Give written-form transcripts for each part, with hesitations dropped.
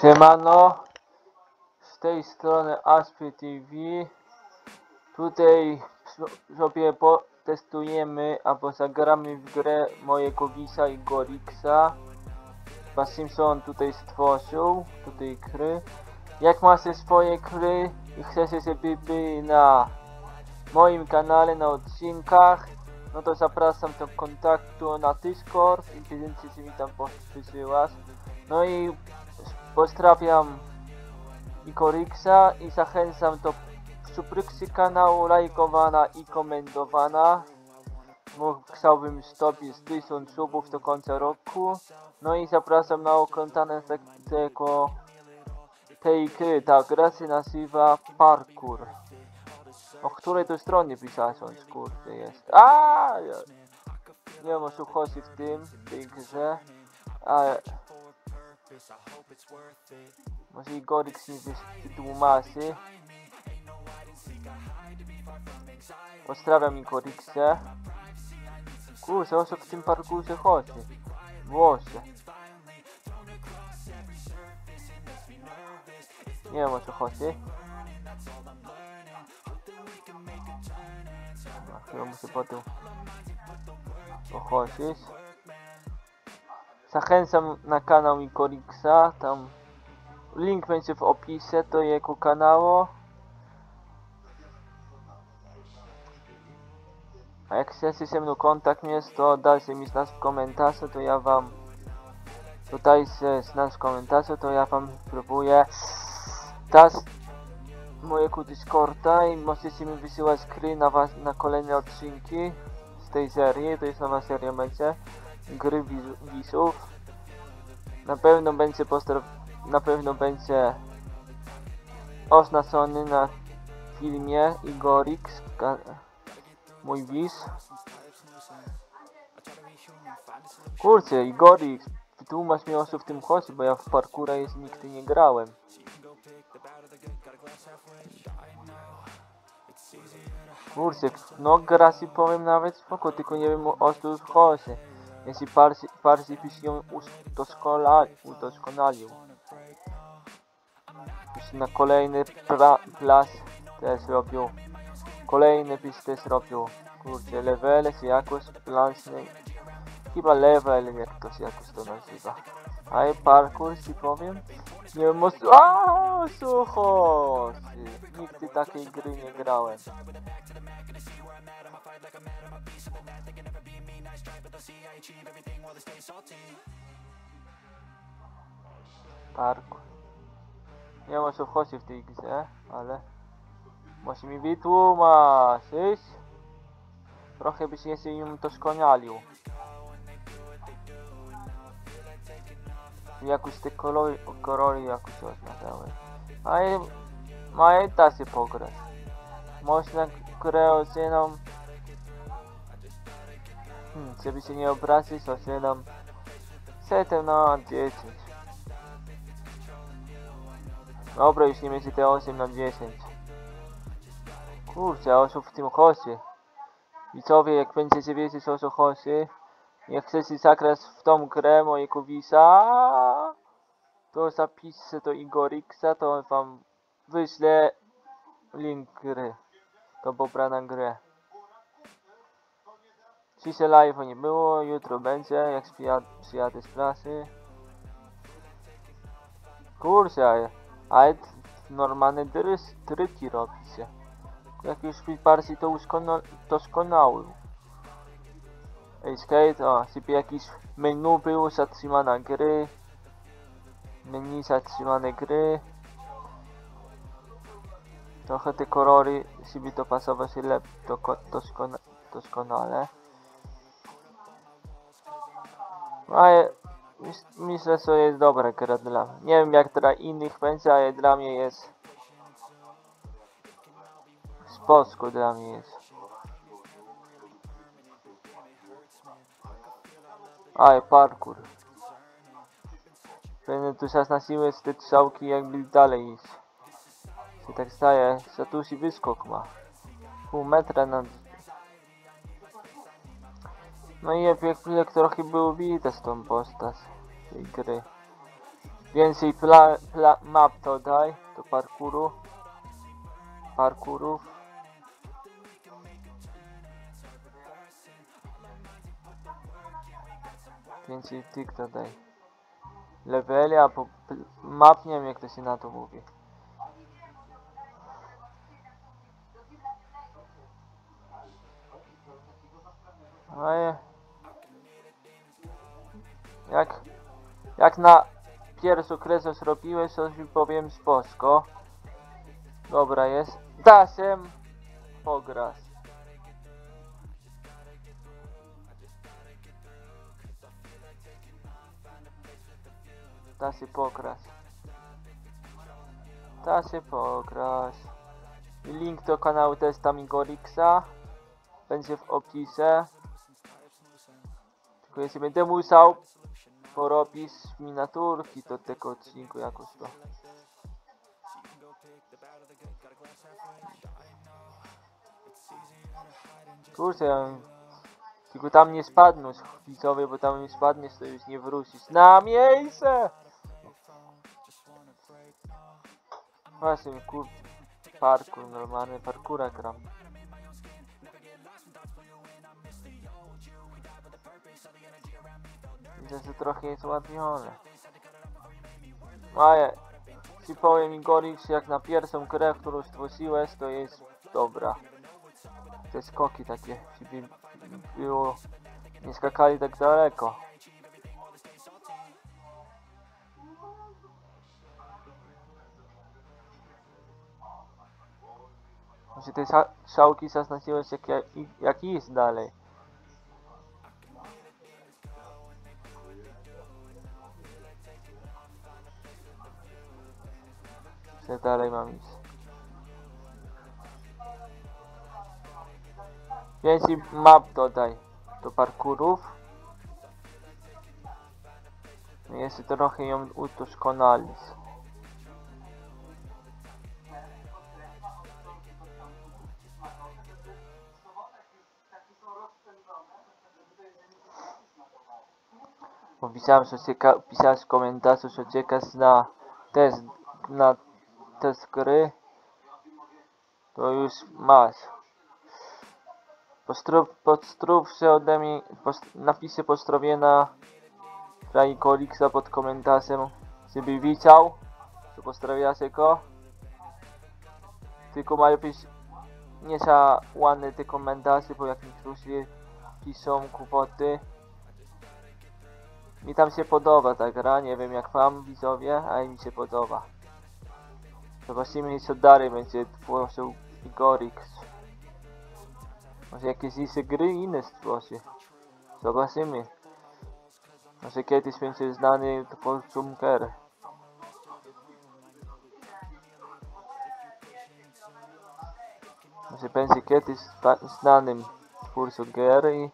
Siemano, z tej strony Aspy TV. Tutaj sobie potestujemy albo zagramy w grę mojego Wisa i Gorixa. Simpson tutaj stworzył tutaj gry. Jak macie swoje gry i chcecie, żeby były na moim kanale, na odcinkach, no to zapraszam do kontaktu na Discord i będziecie mi tam wysyłać. No i pozdrawiam i Gorixa i zachęcam do subskrypcji kanału, lajkowana i komentowana. Chciałbym zdobyć 1000 subów do końca roku. No i zapraszam na oglądanie tej gry. Ta gra się nazywa Parkour. O której to stronie pisać on kurde jest. Nie wiem o co chodzi w tej grze. Ale może i Gorix mi wytłumaczy. Pozdrawiam i Gorixa. Kurczę, o co w tym parkurze chodzi? Włosie. Nie wiem o co chodzi. Chyba muszę potem pochodzić. Zachęcam na kanał i Gorixa. Tam link będzie w opisie do jego kanału. A jak chcecie ze mną kontakt mieć, to dajcie mi znać w komentarzu, to ja wam dodajcie znać w komentarzu, to ja wam spróbuję dać mojego Discorda i możecie mi wysyłać gry na kolejne odcinki z tej serii. To jest nowa seria będzie gry Wisów. Na pewno będzie oznaczony na filmie i Gorix, mój Wis. Kurczę, i Gorix, wytłumacz mi o co w tym chodzi, bo ja w parkoura jeszcze nigdy nie grałem. Kurczę, no gra si powiem nawet spoko, tylko nie wiem o co chodzi. Jeśli bardziej byś ją udoskonalił. Byś na kolejny plas też robił. Kolejny byś też robił. Kurczę, levele czy jakoś plansy. Chyba level, jak to się jakoś to nazywa. A i parkour ci powiem. Nie wiem o co chodzi. Nigdy takiej gry nie grałem. Parkour. Nie wiem o co chodzi w tej grze, ale musi mi wytłumaczyć. Trochę byś jeszcze ją doskonalił. Jakoś te kolory jakoś oznaczały. A i da się pograć. Można grę oceną. Żeby się nie obrazić, ocenam 7 na 10. Dobra, już nie będzie te 8 na 10. Kurczę, o co w tym chodzi? Widzowie, jak będziecie wiedzieć o co chodzi, jak chcecie zagrać w tą grę mojego Wisa, to zapiszcie do Gorixa, to wam wyślę link gry. To pobrana grę. Dzisiaj live nie było, jutro będzie, jak przyjadę z pracy. Kurczę, ale normalne triki robicie. Jak już bardziej to doskonały. Escape, żeby jakiś menu było zatrzymane gry. Menu zatrzymane gry. Trochę te kolory, żeby to pasować doskonale. Ale myślę, że jest dobra gra dla mnie. Nie wiem jak dla innych będzie, ale dla mnie jest spoko dla mnie jest. Ale parkour. Będę tu czas na siłę z te strzałki jakby dalej iść. Się tak staje, że tu się wyskok ma. Pół metra na... No i jak trochę było widać tą postać tej gry. Więcej map dodaj do parkurów. Więcej tych dodaj. Leveli, a po map nie wiem jak to się na to mówi. Ale jak na pierwszy okres zrobiłeś, to ci powiem sposko. Dobra jest. Da się pograć. Da się pograć. I link do kanału Testami Gorixa będzie w opisie. Tylko jeśli będę musiał porobić miniaturki do tego odcinku jakoś to. Kurczę, tylko tam nie spadnąć widzowie, bo tam nie spadniesz to już nie wrócisz. Na miejsce! Właśnie kurczę, parkour, normalny parkoura gram. Widzę, że trochę jest ułatwione. Ale ci powiem Igorix, jak na pierwszą grę, którą stworzyłeś, to jest dobra. Te skoki takie, żeby było, nie skakali tak daleko. Może te szałki zaznaczyłeś jak iść dalej. Co dalej mam iść? Więcej map dodaj do parkurów. Jeszcze trochę ją udoskonalić. Bo pisałem, że pisałeś w komentarzu, że czekasz na test gry. To już masz. Pozdrów się ode mnie, napiszę pozdrowienia dla Igorixa pod komentarzem, żeby widział, że pozdrawiacie go. Tylko mają być nie za ładne te komentarze, bo jak niektórzy piszą kłopoty. Mi tam się podoba ta gra, nie wiem jak wam widzowie, ale mi się podoba. Zobaczymy co dalej będzie tworzył Igorix. Może jakieś inne gry inne stworzy. Zobaczymy. Może kiedyś będzie znany twórcą gier. Może będzie kiedyś znanym twórcą gier i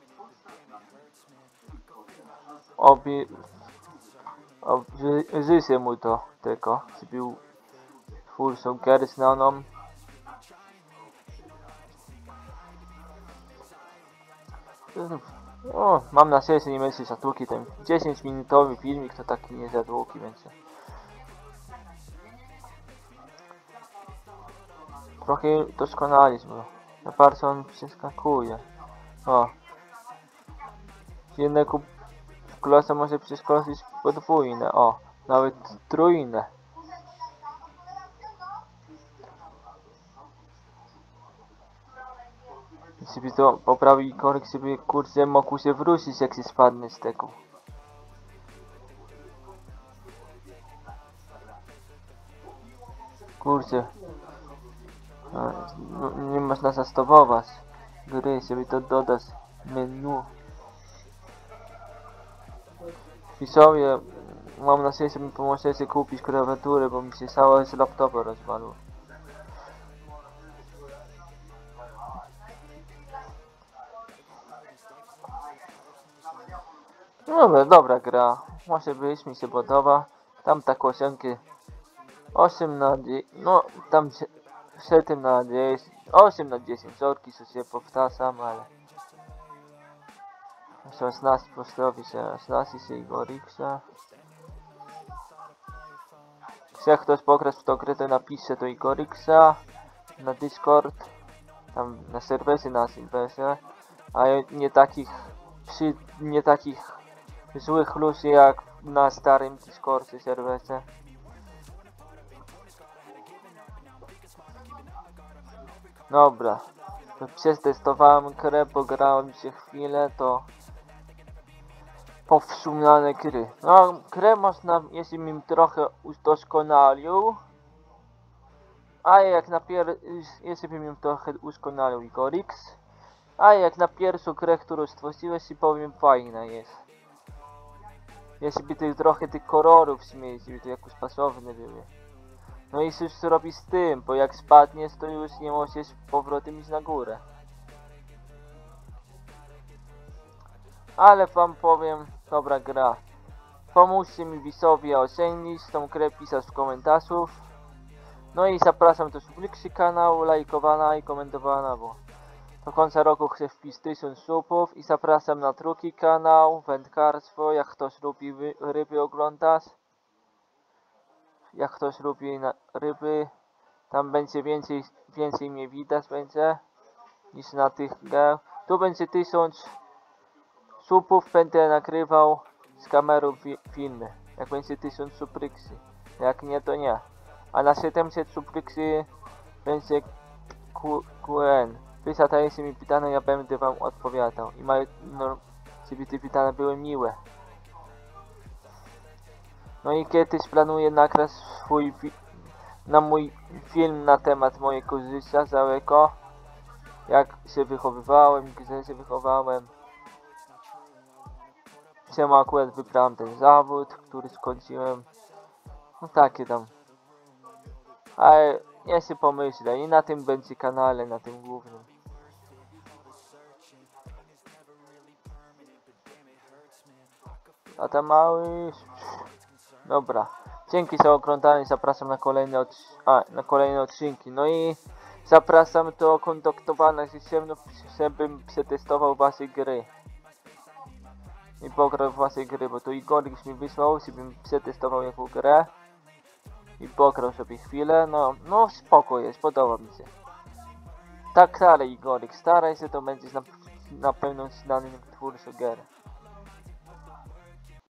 życzę mu to tego, żeby był twórcą gier znaną. O, mam nadzieję, że nie będzie za długi ten 10-minutowy filmik, to taki nie za długi będzie. Trochę doskonaliśmy. Za bardzo on przeskakuje. O. Jednego klosa może przeskoczyć podwójne, o. Nawet trójne. Żeby to poprawił korek, żeby kurczę mógł się wrócić jak się spadnie z tego. Kurczę. Nie można zastosować gry, żeby to dodać menu. Pisowie, mam nadzieję, że mi pomożecie kupić klawiaturę, bo mi się cała z laptopa rozwaliło. Dobra gra. Może być, mi się podoba. Tam tak ocenki 8 na 10, no tam 7 na 10, 8 na 10 zorki, co się powtarzam, ale 16 pozdrowi się, 16 się Igorixa. Chce ktoś pograć w tą grę, to napisze do Igorixa na Discord, tam na serwerze, na Silverze, a nie takich złych ludzi jak na starym Discordzie serwerze. Dobra, to przetestowałem grę, pograłem się chwilę, to powsumane gry. No, grę można, jeśli bym trochę udoskonalił, a jak na jeśli bym ją trochę udoskonalił Igorix, a jak na pierwszą grę, którą stworzyłeś, i powiem, fajna jest. Jeśli by trochę tych kolorów zmienić, to jakoś pasowne były. No i cóż zrobić z tym, bo jak spadniesz, to już nie możesz powrotem iść na górę. Ale wam powiem, dobra gra. Pomóżcie mi widzowie ocenić tą grę, pisać w komentarzach. No i zapraszam do subskrypcji kanału, lajkowana i komentowana, bo do końca roku chcę wpić 1000 subów. I zapraszam na drugi kanał, wędkarstwo, jak ktoś lubi ryby oglądać. Jak ktoś lubi ryby, tam będzie więcej mnie widać będzie niż na tych grach. Tu będzie 1000 subów, będę nagrywał z kamerą filmy. Jak będzie 1000 subskrypcji, jak nie, to nie. A na 700 subskrypcji będzie QN. Wy zadajecie mi pytania, ja będę wam odpowiadał. I żeby te pytania były miłe. No i kiedyś planuję nagrać mój film na temat mojego życia całego. Jak się wychowywałem, gdzie się wychowałem. Czemu akurat wybrałem ten zawód, który skończyłem. No takie tam. Ale ja się pomyślę i na tym będzie kanale, na tym głównym. A tam mały... Dobra. Dzięki za oglądanie, zapraszam na kolejne odcinki. No i zapraszam do kontaktowania się ze mną, żebym przetestował wasze gry. I pograł w wasze gry, bo to Igorix mi wysłał, żebym przetestował jaką grę. I pograł sobie chwilę, no spoko jest, podoba mi się. Tak dalej Igorix, staraj się, to będziesz na pewno znanym twórcą gier.